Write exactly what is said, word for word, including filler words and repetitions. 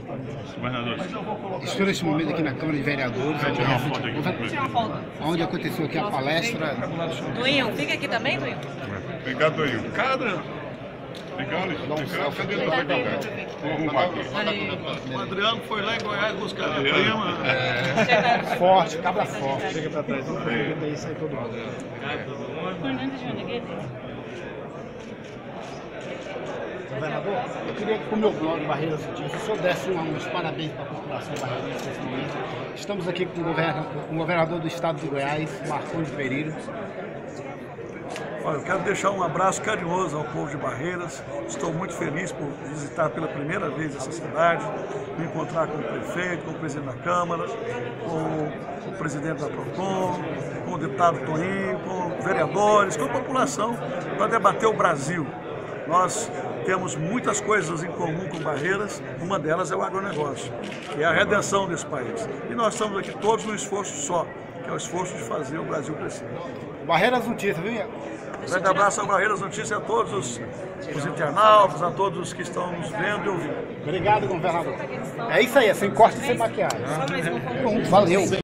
Governador. Estou neste momento aqui na Câmara de Vereadores, Vai tirar uma foto aqui. onde aconteceu aqui a palestra. Duinho, fica aqui também, Duinho? Obrigado, Duinho. Cadê? Obrigado, Obrigado. Cadê o nosso café? Vamos arrumar aqui. O Adriano foi lá em Goiás buscar a prima. Forte, cabra forte. Chega pra trás, não tem isso aí todo mundo. Governador, eu queria que com o meu blog Barreiras Sutis, o senhor desse um, uns parabéns para a população barreirense nesse momento. Estamos aqui com o, governador, com o governador do estado de Goiás, Marcondes Pereira. Olha, eu quero deixar um abraço carinhoso ao povo de Barreiras. Estou muito feliz por visitar pela primeira vez essa cidade, me encontrar com o prefeito, com o presidente da Câmara, com o presidente da Procon, com o deputado Toninho, com vereadores, com a população, para debater o Brasil. Nós temos muitas coisas em comum com Barreiras, uma delas é o agronegócio, que é a redenção desse país. E nós estamos aqui todos num esforço só, que é o esforço de fazer o Brasil crescer. Barreiras Notícias, viu? Um grande abraço ao Barreiras Notícias, a todos os, os internautas, a todos os que estão nos vendo e ouvindo. Obrigado, governador. É isso aí, é sem corte e sem maquiagem. Valeu.